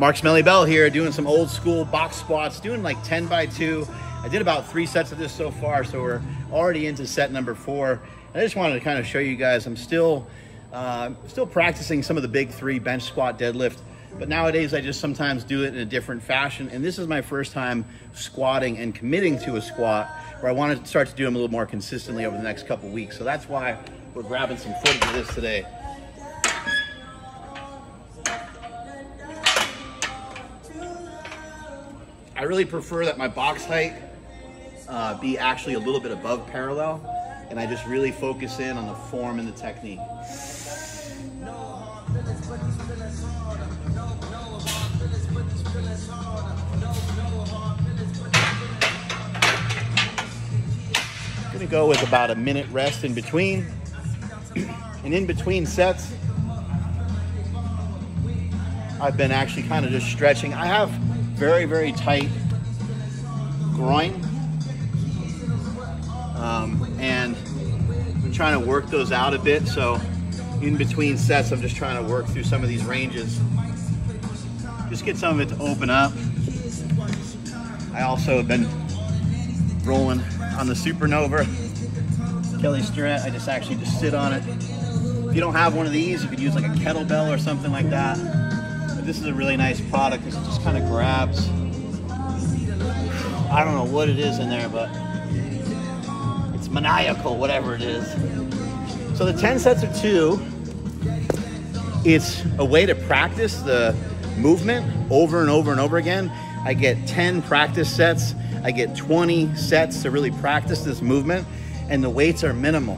Mark Smelly Bell here, doing some old school box squats, doing like 10 by 2. I did about 3 sets of this so far, so we're already into set number 4. I just wanted to kind of show you guys, I'm still practicing some of the big 3 bench squat deadlift, but nowadays I just sometimes do it in a different fashion. And this is my first time squatting and committing to a squat where I want to start to do them a little more consistently over the next couple weeks. So that's why we're grabbing some footage of this today. I really prefer that my box height be actually a little bit above parallel, and I just really focus in on the form and the technique. I'm gonna go with about a minute rest in between. And in between sets, I've been actually kind of just stretching. I have very, very tight groin. And I'm trying to work those out a bit. So in between sets, I'm just trying to work through some of these ranges. Just get some of it to open up. I also have been rolling on the Supernova Kelly Starrett. I just sit on it. If you don't have one of these, you could use like a kettlebell or something like that. But this is a really nice product because it just kind of grabs. I don't know what it is in there, but it's maniacal, whatever it is. So the 10 sets of 2, it's a way to practice the movement over and over and over again. I get 10 practice sets. I get 20 sets to really practice this movement, and the weights are minimal.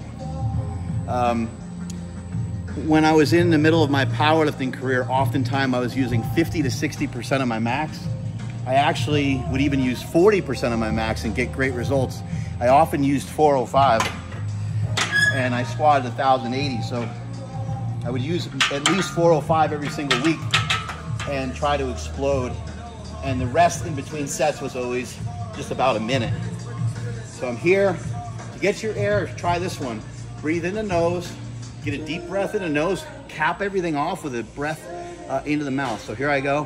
When I was in the middle of my powerlifting career, oftentimes I was using 50 to 60% of my max. I actually would even use 40% of my max and get great results. I often used 405, and I squatted 1,080, so I would use at least 405 every single week and try to explode. And the rest in between sets was always just about a minute. So I'm here to get your air. Try this one. Breathe in the nose, get a deep breath in the nose, cap everything off with a breath into the mouth. So here I go.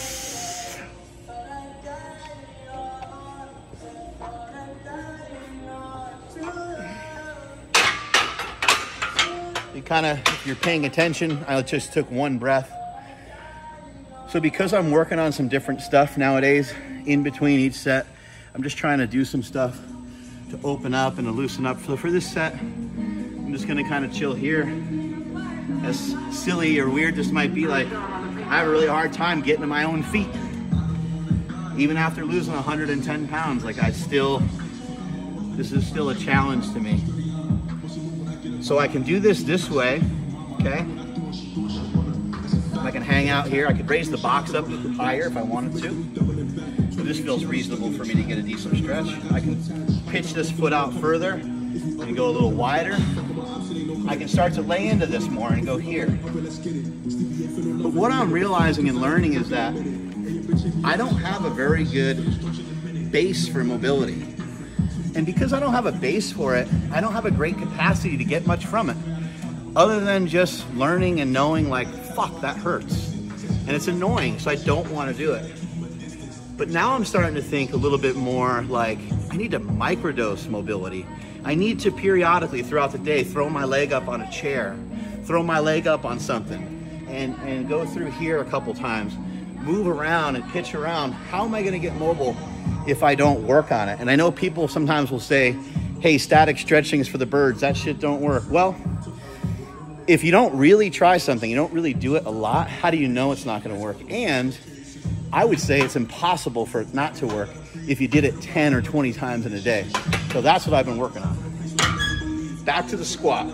If you're paying attention, I just took 1 breath. So because I'm working on some different stuff nowadays, in between each set, I'm just trying to do some stuff to open up and to loosen up. So for this set, I'm just gonna kind of chill here. As silly or weird this might be, like, I have a really hard time getting to my own feet. Even after losing 110 pounds, like this is still a challenge to me. So I can do this way, okay? I can hang out here. I could raise the box up higher if I wanted to. But this feels reasonable for me to get a decent stretch. I can pitch this foot out further and go a little wider. I can start to lay into this more and go here. But what I'm realizing and learning is that I don't have a very good base for mobility. And because I don't have a base for it, I don't have a great capacity to get much from it, other than just learning and knowing, like, fuck, that hurts. And it's annoying, so I don't want to do it. But now I'm starting to think a little bit more like, I need to microdose mobility. I need to periodically throughout the day throw my leg up on a chair, throw my leg up on something, and go through here a couple times, move around and pitch around. How am I going to get mobile if I don't work on it? And I know people sometimes will say, hey, static stretching is for the birds. That shit don't work. Well, if you don't really try something, you don't really do it a lot, how do you know it's not going to work? And I would say it's impossible for it not to work if you did it 10 or 20 times in a day. So that's what I've been working on. Back to the squat.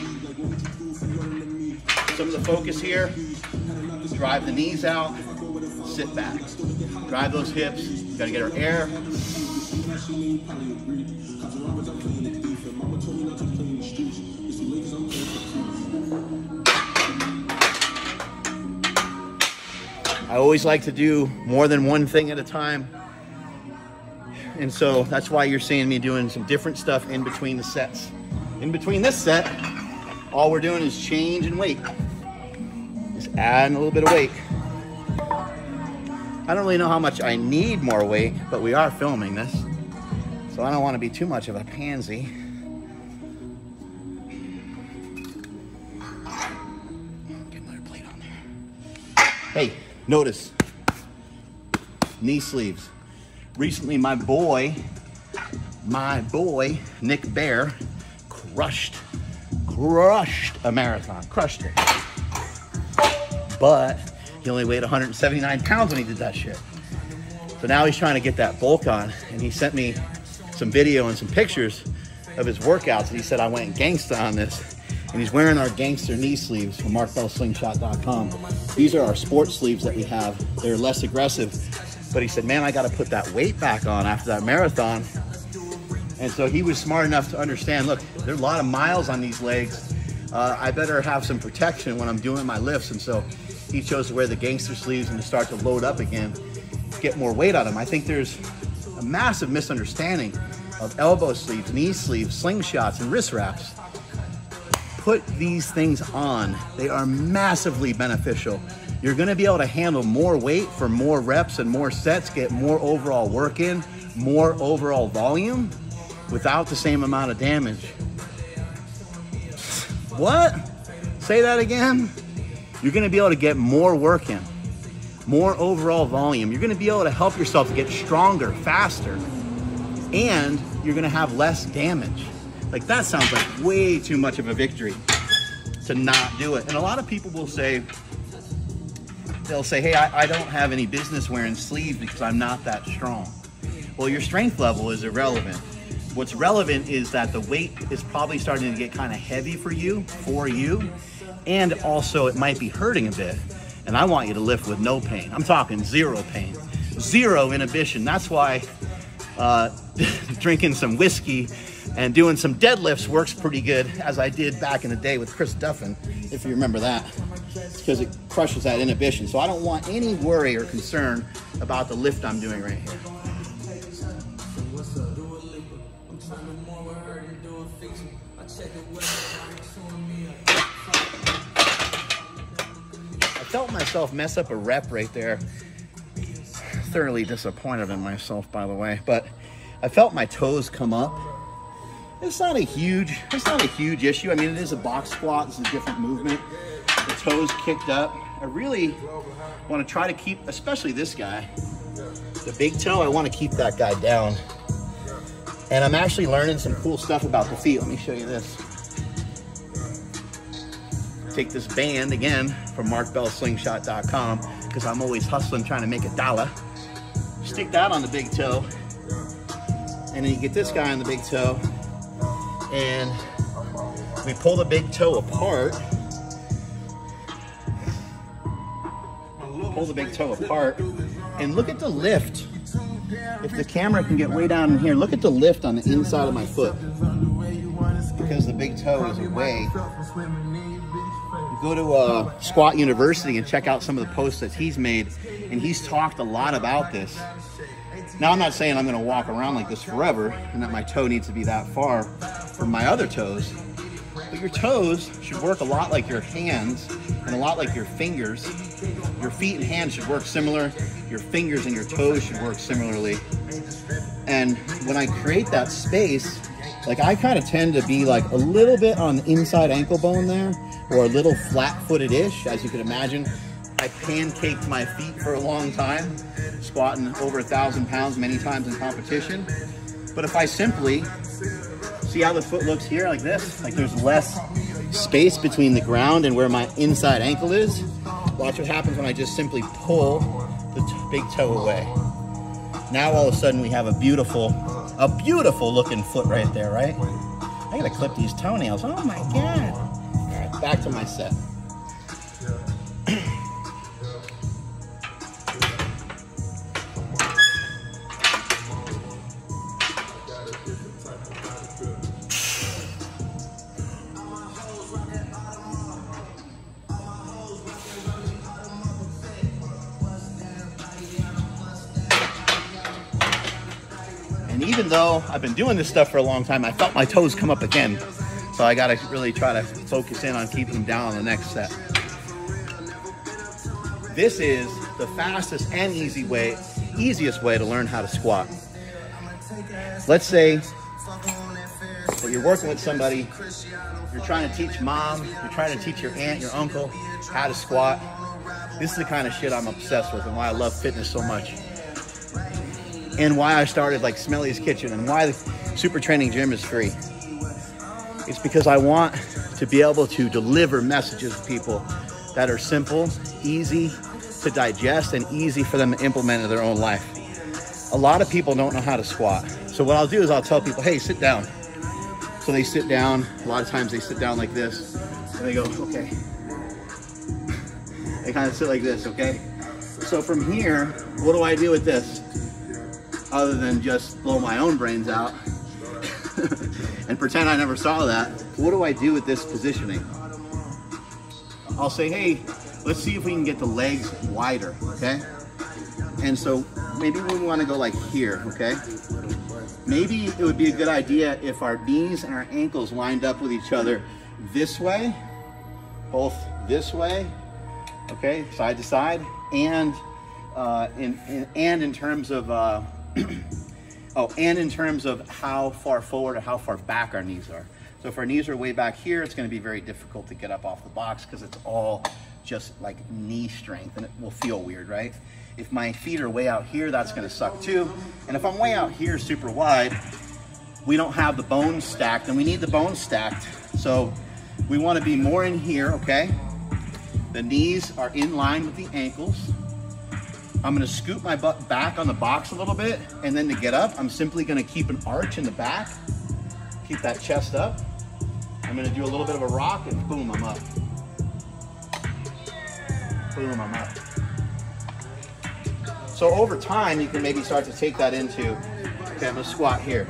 Some of the focus here, drive the knees out, sit back. Drive those hips, gotta get our air. I always like to do more than one thing at a time. And so that's why you're seeing me doing some different stuff in between the sets. In between this set, all we're doing is change and weight. Just adding a little bit of weight. I don't really know how much I need more weight, but we are filming this, so I don't want to be too much of a pansy. Get another plate on there. Hey, notice knee sleeves. Recently, my boy, Nick Bear, crushed a marathon, crushed it. But he only weighed 179 pounds when he did that shit. So now he's trying to get that bulk on, and he sent me some video and some pictures of his workouts, and he said I went gangsta on this. And he's wearing our gangster knee sleeves from markbellslingshot.com. These are our sports sleeves that we have. They're less aggressive. But he said, man, I got to put that weight back on after that marathon. And so he was smart enough to understand, look, there's a lot of miles on these legs. I better have some protection when I'm doing my lifts. And so he chose to wear the gangster sleeves and to start to load up again, get more weight on them. I think there's a massive misunderstanding of elbow sleeves, knee sleeves, slingshots, and wrist wraps. Put these things on. They are massively beneficial. You're gonna be able to handle more weight for more reps and more sets, get more overall work in, more overall volume without the same amount of damage. What? Say that again? You're gonna be able to get more work in, more overall volume. You're gonna be able to help yourself to get stronger, faster, and you're gonna have less damage. Like, that sounds like way too much of a victory to not do it. And a lot of people will say, they'll say, hey, I don't have any business wearing sleeves because I'm not that strong. Well, your strength level is irrelevant. What's relevant is that the weight is probably starting to get kind of heavy for you, and also it might be hurting a bit. And I want you to lift with no pain. I'm talking zero pain, zero inhibition. That's why drinking some whiskey and doing some deadlifts works pretty good, as I did back in the day with Chris Duffin, if you remember that. It's because it crushes that inhibition. So I don't want any worry or concern about the lift I'm doing right here. I felt myself mess up a rep right there. Thoroughly disappointed in myself, by the way, but I felt my toes come up. It's not a huge issue. I mean, it is a box squat. It's a different movement. The toes kicked up. I really want to try to keep, especially this guy, the big toe, I want to keep that guy down. And I'm actually learning some cool stuff about the feet. Let me show you this. Take this band again from markbellslingshot.com, because I'm always hustling trying to make a dollar. Stick that on the big toe, and then you get this guy on the big toe, and we pull the big toe apart. Pull the big toe apart, and look at the lift. If the camera can get way down in here, look at the lift on the inside of my foot, because the big toe is away. Go to Squat University and check out some of the posts that he's made, and he's talked a lot about this. Now, I'm not saying I'm going to walk around like this forever and that my toe needs to be that far from my other toes, but your toes should work a lot like your hands and a lot like your fingers. Your feet and hands should work similar. Your fingers and your toes should work similarly. And when I create that space, like, I kind of tend to be like a little bit on the inside ankle bone there, or a little flat-footed-ish, as you can imagine. I pancaked my feet for a long time, squatting over 1,000 pounds many times in competition. But if I simply, see how the foot looks here like this? Like, there's less space between the ground and where my inside ankle is. Watch what happens when I just simply pull the big toe away. Now all of a sudden we have a beautiful looking foot right there, right? I gotta clip these toenails. Oh my God. All right, back to my set. And even though I've been doing this stuff for a long time, I felt my toes come up again. So I gotta really try to focus in on keeping them down on the next set. This is the fastest and easiest way to learn how to squat. Let's say that you're working with somebody, you're trying to teach mom, you're trying to teach your aunt, your uncle how to squat. This is the kind of shit I'm obsessed with and why I love fitness so much. And why I started like Smelly's Kitchen and why the Super Training Gym is free. It's because I want to be able to deliver messages to people that are simple, easy to digest, and easy for them to implement in their own life. A lot of people don't know how to squat. So what I'll do is I'll tell people, hey, sit down. So they sit down. A lot of times they sit down like this. And they go, okay. They kind of sit like this, okay? So from here, what do I do with this? Other than just blow my own brains out and pretend I never saw that. What do I do with this positioning? I'll say, hey, let's see if we can get the legs wider, okay? And so maybe we want to go like here, okay? Maybe it would be a good idea if our knees and our ankles lined up with each other this way, both this way, okay, side to side, and in terms of and in terms of how far forward or how far back our knees are. So if our knees are way back here, it's going to be very difficult to get up off the box because it's all just like knee strength and it will feel weird, right? If my feet are way out here, that's going to suck too. And if I'm way out here super wide, we don't have the bones stacked, and we need the bones stacked. So we want to be more in here, okay? The knees are in line with the ankles. I'm going to scoot my butt back on the box a little bit, and then to get up, I'm simply going to keep an arch in the back. Keep that chest up. I'm going to do a little bit of a rock, and boom, I'm up. Boom, I'm up. So over time, you can maybe start to take that into, okay, I'm going to squat here.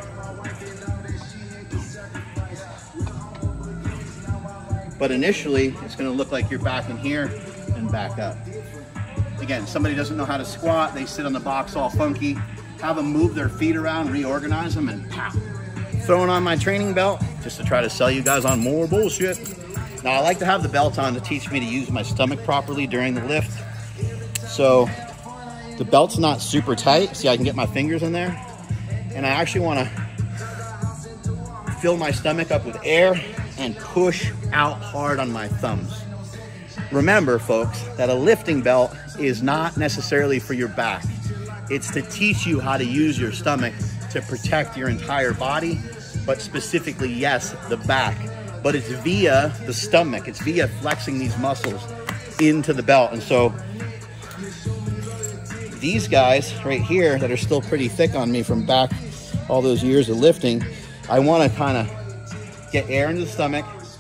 But initially, it's going to look like you're back in here and back up. Again, somebody doesn't know how to squat, they sit on the box all funky, have them move their feet around, reorganize them, and pow. Throwing on my training belt just to try to sell you guys on more bullshit. Now, I like to have the belt on to teach me to use my stomach properly during the lift. So the belt's not super tight. See, I can get my fingers in there. And I actually want to fill my stomach up with air and push out hard on my thumbs. Remember, folks, that a lifting belt is not necessarily for your back. It's to teach you how to use your stomach to protect your entire body, but specifically, yes, the back. But it's via the stomach. It's via flexing these muscles into the belt. And so these guys right here that are still pretty thick on me from back all those years of lifting, I want to kind of get air into the stomach,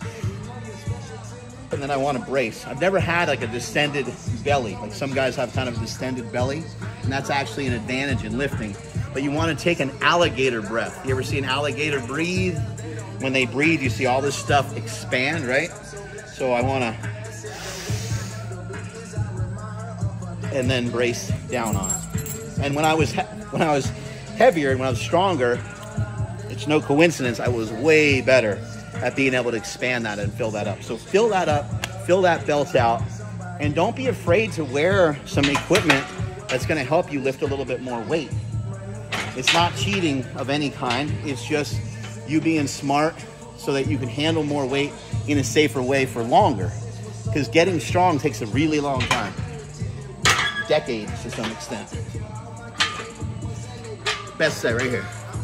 and then I want to brace. I've never had like a distended belly. Like some guys have kind of a distended belly, and that's actually an advantage in lifting. But you want to take an alligator breath. You ever see an alligator breathe? When they breathe, you see all this stuff expand, right? So I want to, and then brace down on. And when I was heavier and when I was stronger, it's no coincidence I was way better at being able to expand that and fill that up. So fill that up, fill that belt out, and don't be afraid to wear some equipment that's going to help you lift a little bit more weight. It's not cheating of any kind. It's just you being smart so that you can handle more weight in a safer way for longer. Because getting strong takes a really long time. Decades to some extent. Best set right here.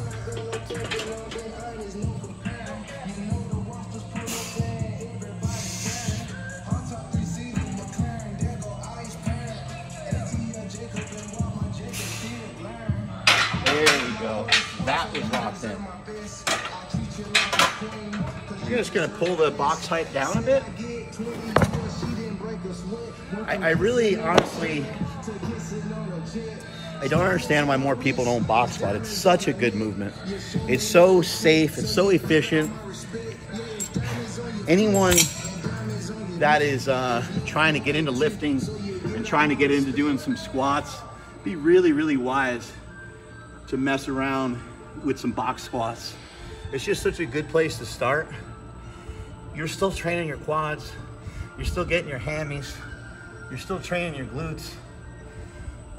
There we go. That was locked in. You're just gonna pull the box height down a bit. I really, honestly, I don't understand why more people don't box squat. It's such a good movement. It's so safe, it's so efficient. Anyone that is trying to get into lifting and trying to get into doing some squats, be really, really wise to mess around with some box squats. It's just such a good place to start. You're still training your quads, you're still getting your hammies, you're still training your glutes,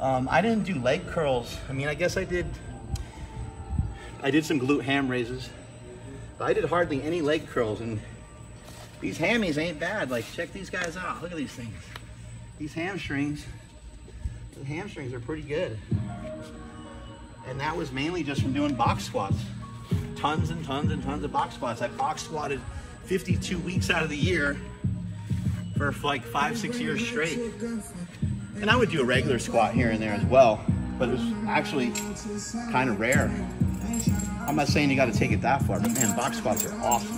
I didn't do leg curls. I mean, I guess I did some glute ham raises, but I did hardly any leg curls, and these hammies ain't bad. Like, check these guys out. Look at these things. These hamstrings, the hamstrings are pretty good. And that was mainly just from doing box squats. Tons and tons and tons of box squats. I box squatted 52 weeks out of the year for like 5-6 years straight. And I would do a regular squat here and there as well, but it was actually kind of rare. I'm not saying you got to take it that far, but man, box squats are awesome.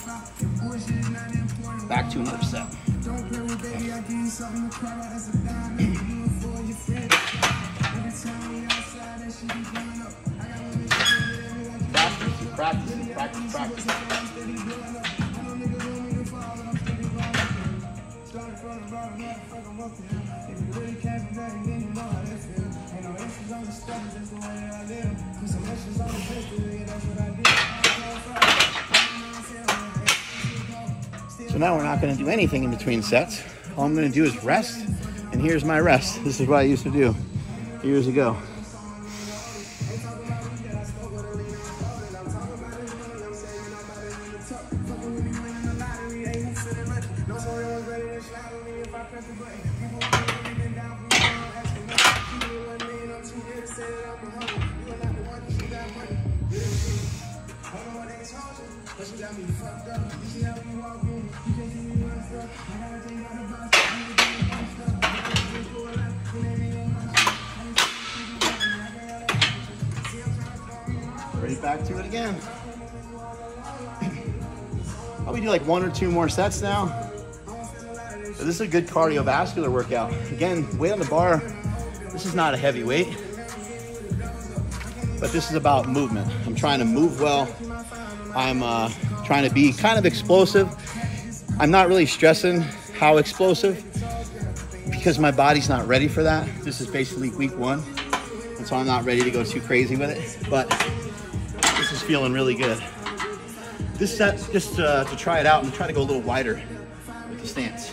Back to another set. Practice. So now we're not going to do anything in between sets. All I'm going to do is rest, and here's my rest. This is what I used to do years ago. Ready, back to it again. Probably do like 1 or 2 more sets now. So this is a good cardiovascular workout. Again, weight on the bar. This is not a heavy weight, but this is about movement. I'm trying to move well. I'm trying to be kind of explosive. I'm not really stressing how explosive because my body's not ready for that. This is basically week 1, and so I'm not ready to go too crazy with it, but this is feeling really good. This set, just to try it out, and try to go a little wider with the stance.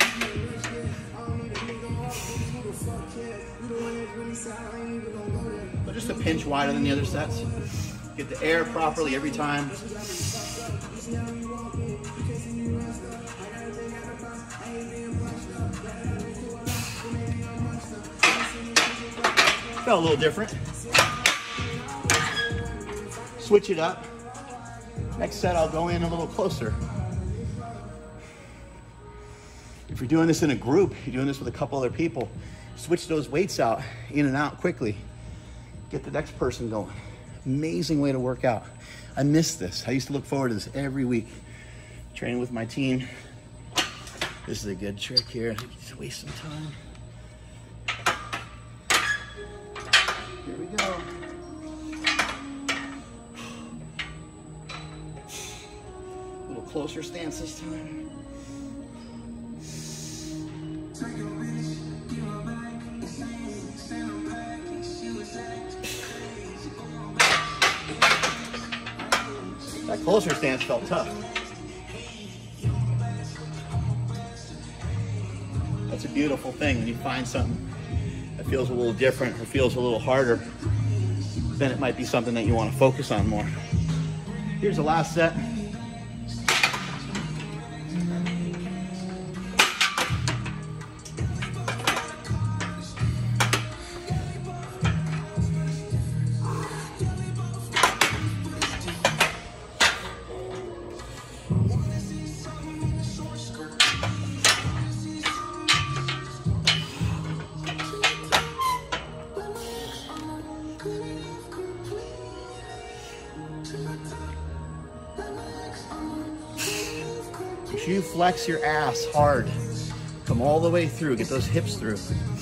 But just a pinch wider than the other sets. Get the air properly every time. Felt a little different. Switch it up. Next set, I'll go in a little closer. If you're doing this in a group, you're doing this with a couple other people, switch those weights out, in and out quickly. Get the next person going. Amazing way to work out. I miss this. I used to look forward to this every week. Training with my team. This is a good trick here. Just waste some time. Here we go. A little closer stance this time. That closer stance felt tough. That's a beautiful thing when you find something that feels a little different or feels a little harder. Then it might be something that you want to focus on more. Here's the last set. You flex your ass hard. Come all the way through. Get those hips through.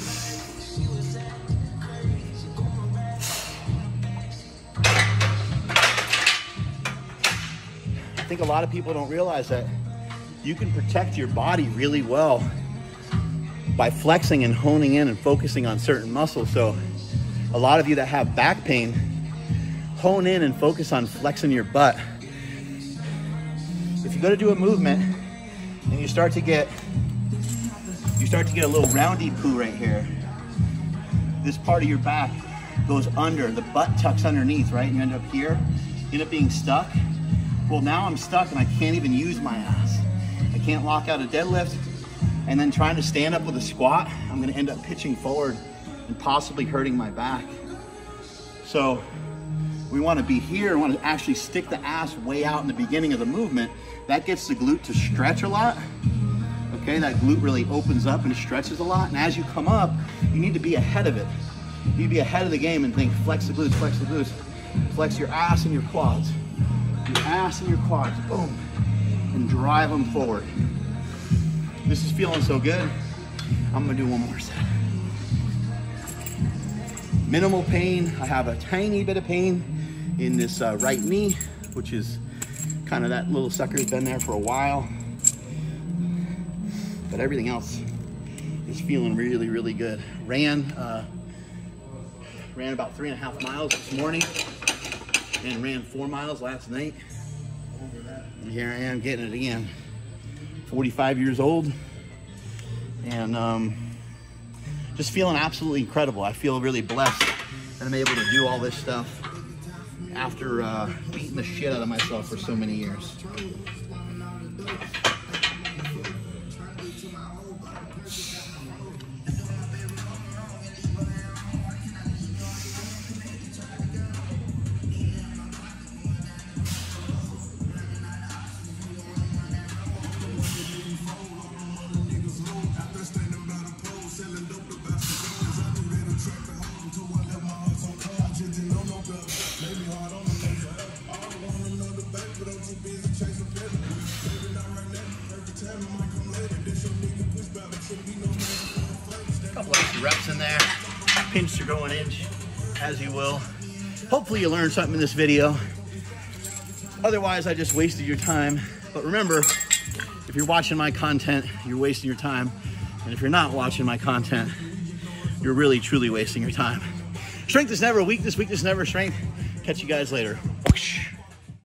I think a lot of people don't realize that you can protect your body really well by flexing and honing in and focusing on certain muscles. So a lot of you that have back pain, hone in and focus on flexing your butt. If you go to do a movement and you start to get a little roundy poo right here, this part of your back goes under, the butt tucks underneath, right? And you end up here, you end up being stuck. Well, now I'm stuck and I can't even use my ass. I can't lock out a deadlift, and then trying to stand up with a squat, I'm gonna end up pitching forward and possibly hurting my back. So we wanna be here, we wanna actually stick the ass way out in the beginning of the movement. That gets the glute to stretch a lot. Okay, that glute really opens up and stretches a lot. And as you come up, you need to be ahead of it. You need to be ahead of the game and think, flex the glutes, flex the glutes. Flex your ass and your quads. Your ass and your quads, boom. And drive them forward. This is feeling so good. I'm gonna do one more set. Minimal pain. I have a tiny bit of pain in this right knee, which is kind of, that little sucker's been there for a while. But everything else is feeling really, really good. Ran about 3.5 miles this morning and ran 4 miles last night. And here I am getting it again. 45 years old and just feeling absolutely incredible. I feel really blessed that I'm able to do all this stuff after beating the shit out of myself for so many years. Couple extra reps in there. Pinch to grow an inch, as you will. Hopefully you learned something in this video. Otherwise, I just wasted your time. But remember, if you're watching my content, you're wasting your time. And if you're not watching my content, you're really, truly wasting your time. Strength is never weakness, weakness is never strength. Catch you guys later.